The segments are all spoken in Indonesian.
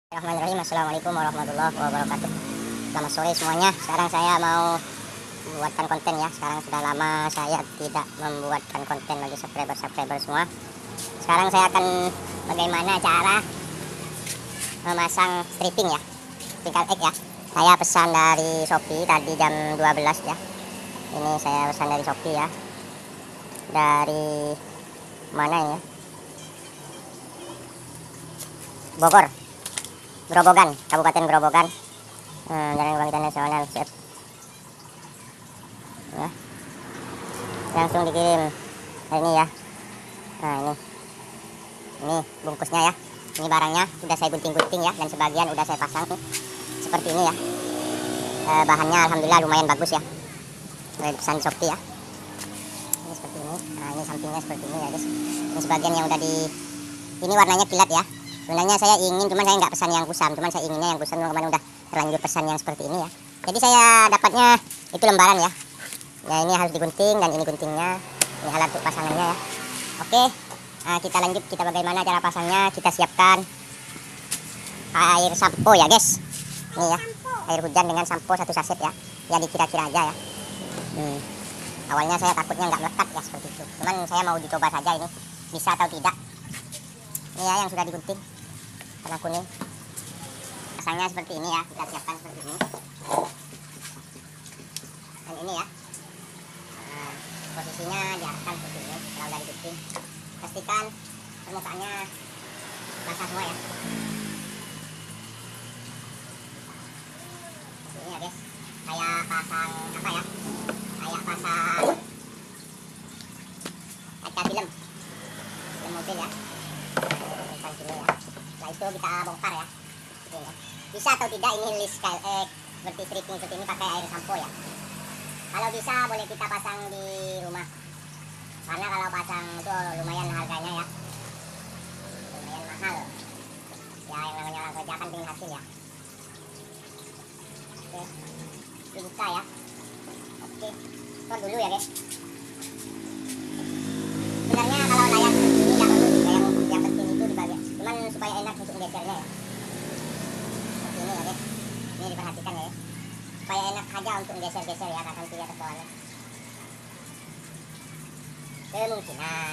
Bismillahirrahmanirrahim. Assalamualaikum warahmatullahi wabarakatuh. Selamat sore semuanya. Sekarang saya mau membuatkan konten ya. Sekarang sudah lama saya tidak membuatkan konten bagi subscriber semua. Sekarang saya akan bagaimana cara memasang stripping ya, tinggal egg ya. Saya pesan dari Shopee tadi jam 12 ya. Ini saya pesan dari Shopee ya. Dari mana ini ya? Bogor, Grobogan, Kabupaten Grobogan, Jalan Kebangkitan Nasional. Siap. Ya. Langsung dikirim ini ya. Nah ini bungkusnya ya. Ini barangnya udah saya gunting-gunting ya, dan sebagian udah saya pasang nih. Seperti ini ya. Bahannya alhamdulillah lumayan bagus ya. Dari pesan Shopee ya. Ini seperti ini. Nah ini sampingnya seperti ini ya guys. Ini sebagian yang udah ini warnanya kilat ya. Sebenarnya saya ingin, cuman saya nggak pesan yang kusam, cuman saya inginnya yang kusam, kemarin udah terlanjur pesan yang seperti ini ya. Jadi saya dapatnya itu lembaran ya. Ya ini harus digunting, dan ini guntingnya, ini alat untuk pasangannya ya. Oke, nah, kita lanjut, kita bagaimana cara pasangnya. Kita siapkan air sampo ya guys. Ini ya, air hujan dengan sampo 1 saset ya. Ya dikira-kira aja ya. Awalnya saya takutnya nggak melekat ya seperti itu. Cuman saya mau dicoba saja ini bisa atau tidak. Ini ya yang sudah digunting. Warna kuning. Pasangnya seperti ini ya, kita siapkan seperti ini. Dan ini ya, posisinya diarahkan seperti ini. Kalau udah digunting, pastikan permukaannya basah semua ya. Seperti ini ya guys. Kayak pasang apa ya? Kayak pasang kaca film mobil ya. Sini ya. Setelah itu kita bongkar ya. Ini ya. Bisa atau tidak ini list seperti stripping seperti ini pakai air sampo ya. Kalau bisa boleh kita pasang di rumah. Karena kalau pasang itu lumayan harganya ya. Lumayan mahal. Ya yang namanya orang kerja kan pengen hasil ya. Oke. Dibuka ya. Oke. Tuh dulu ya guys. Sebenarnya kalau layar seperti ini nggak perlu juga yang penting itu di bagian. Cuman supaya enak untuk gesernya ya. Seperti ini ya guys. Ini diperhatikan ya. Supaya enak aja untuk geser-geser ya, kanan kiri atas bawahnya. Kemungkinan.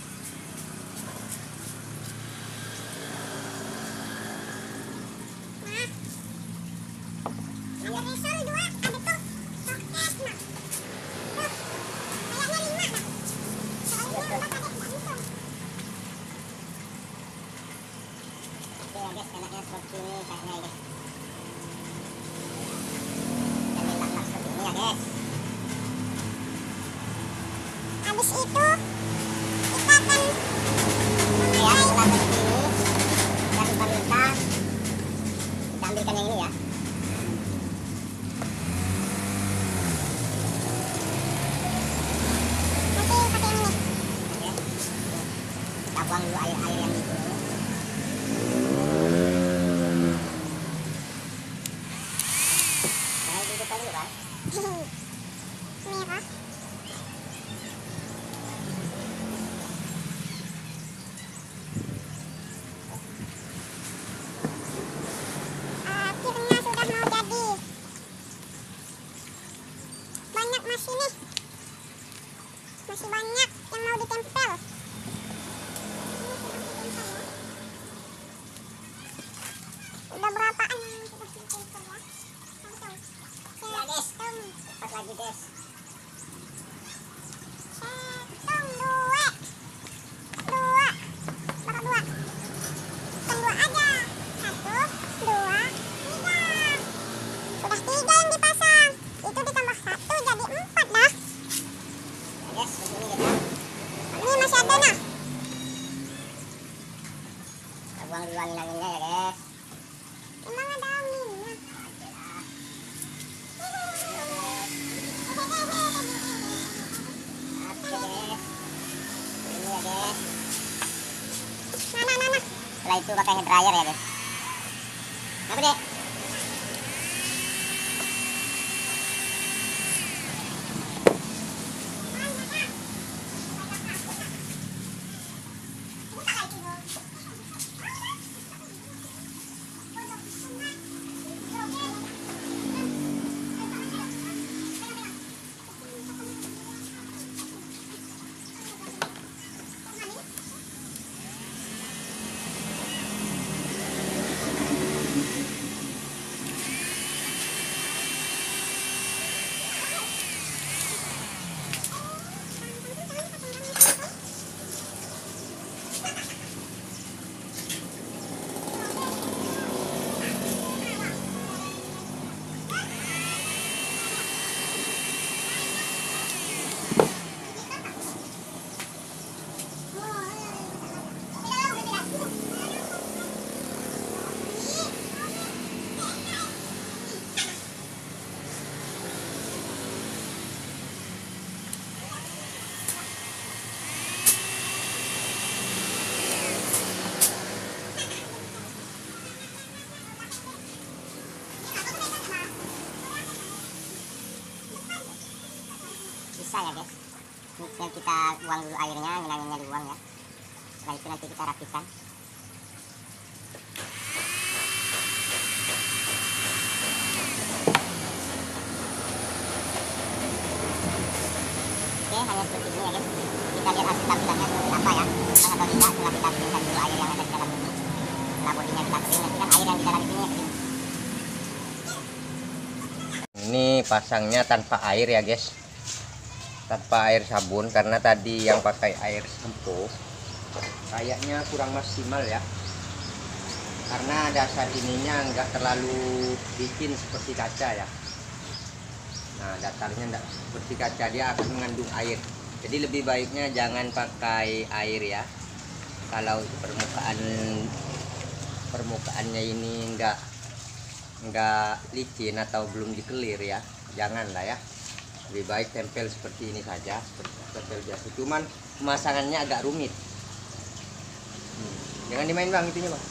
Guys, enaknya seperti ini kayaknya guys. Dan letak seperti ini ya guys. Habis itu kita akan ya, setelah seperti ini dan pemirsa kita ambilkan yang ini ya. Nanti pakai yang ini. Oke. Kita buang dulu air-air yang di sini. Merah. Akhirnya sudah mau jadi. Banyak masih nih. Masih banyak yang mau ditempel. Udah berapaan yang sudah ditempel ya? Ya guys, cepat lagi guys. Buang dulu angin-anginnya ya guys. Emang ada anginnya? Oke guys. Ini ya guys. Mana. Setelah itu pakai hair dryer ya guys. Apa deh? bisa ya guys. Ini kita buang dulu airnya, ngilanginnya dibuang ya. Setelah itu nanti kita rapikan. Oke, hanya seperti ini ya guys. Kita lihat hasil tampilannya seperti apa ya. Apakah atau tidak setelah kita keringkan dulu air yang ada di dalam ini. Setelah bodinya kita kering, nanti kan air yang di dalam ini kering. Ini pasangnya tanpa air ya guys, tanpa air sabun, karena tadi yang pakai air sampo kayaknya kurang maksimal ya, karena dasar ininya enggak terlalu licin seperti kaca ya. Nah, datarnya enggak seperti kaca, dia akan mengandung air. Jadi lebih baiknya jangan pakai air ya. Kalau permukaannya ini enggak licin atau belum dikelir ya, janganlah ya. Lebih baik tempel seperti ini saja, seperti tempel biasa. Cuman pemasangannya agak rumit. Jangan dimain bang itunya bang.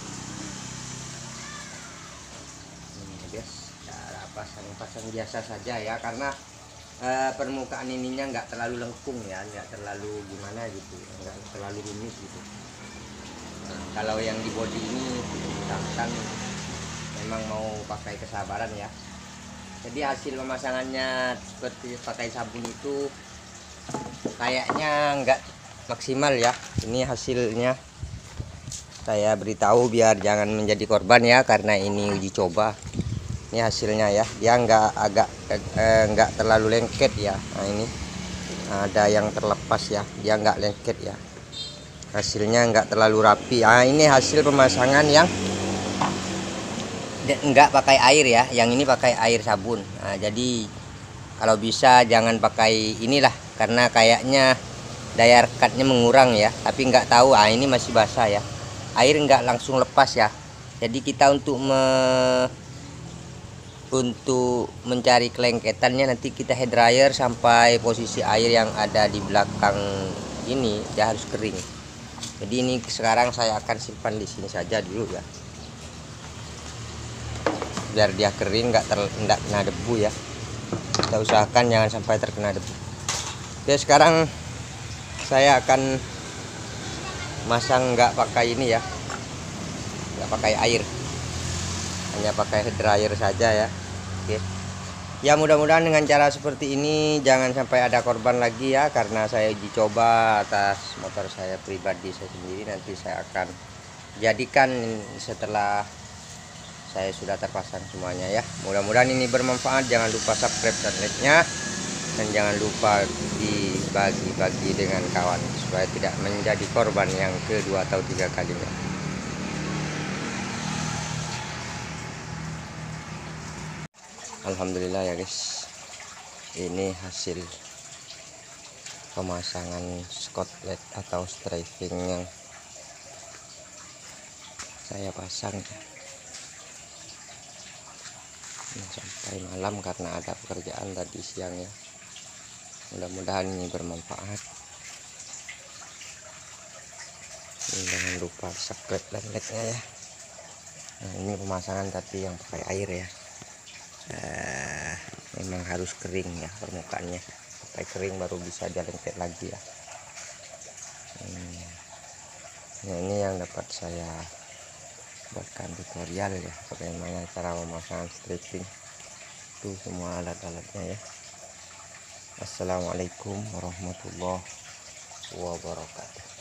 Guys, cara pasang biasa saja ya, karena permukaan ininya enggak terlalu lengkung ya, enggak terlalu gimana gitu, enggak terlalu rumit gitu. Nah, kalau yang di body ini misalkan memang mau pakai kesabaran ya. Jadi hasil pemasangannya seperti pakai sabun itu kayaknya enggak maksimal ya. Ini hasilnya saya beritahu biar jangan menjadi korban ya, karena ini uji coba. Ini hasilnya ya, dia enggak terlalu lengket ya. Nah, ini ada yang terlepas ya, dia enggak lengket ya. Hasilnya enggak terlalu rapi. Nah, ini hasil pemasangan yang enggak pakai air ya, yang ini pakai air sabun. Nah, jadi kalau bisa jangan pakai inilah, karena kayaknya daya rekatnya mengurang ya, tapi enggak tahu. Ini masih basah ya, air enggak langsung lepas ya. Jadi kita untuk mencari kelengketannya, nanti kita head dryer sampai posisi air yang ada di belakang ini dia harus kering. Jadi ini sekarang saya akan simpan di sini saja dulu ya, biar dia kering, nggak kena debu ya. Kita usahakan jangan sampai terkena debu. Oke, sekarang saya akan masang nggak pakai ini ya, nggak pakai air, hanya pakai head dryer saja ya. Oke ya, mudah-mudahan dengan cara seperti ini jangan sampai ada korban lagi ya, karena saya uji coba atas motor saya pribadi saya sendiri. Nanti saya akan jadikan setelah saya sudah terpasang semuanya ya. Mudah-mudahan ini bermanfaat. Jangan lupa subscribe dan like-nya, dan jangan lupa dibagi-bagi dengan kawan supaya tidak menjadi korban yang kedua atau tiga kalinya. Alhamdulillah ya guys, ini hasil pemasangan skotlet atau striping yang saya pasang sampai malam karena ada pekerjaan tadi siang ya. Mudah-mudahan ini bermanfaat. Jangan lupa subscribe dan like-nya ya. Nah, ini pemasangan tadi yang pakai air ya. Memang harus kering ya permukaannya, sampai kering baru bisa dilengket lagi ya. Nah, ini yang dapat saya buatkan tutorial ya, bagaimana cara memasang stripping itu semua alat-alatnya ya. Assalamualaikum warahmatullahi wabarakatuh.